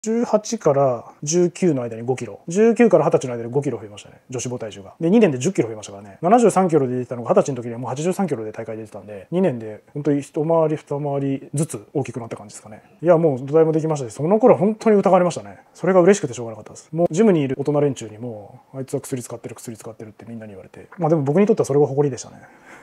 18から19の間に5キロ、19から20歳の間に5キロ増えましたね、女子母体重が。で、2年で10キロ増えましたからね。73キロで出てたのが20歳の時にはもう83キロで大会出てたんで、2年で本当に一回り二回りずつ大きくなった感じですかね。いや、もう土台もできましたし、その頃は本当に疑われましたね。それが嬉しくてしょうがなかったです。もうジムにいる大人連中にも、あいつは薬使ってるってみんなに言われて。まあでも僕にとってはそれが誇りでしたね。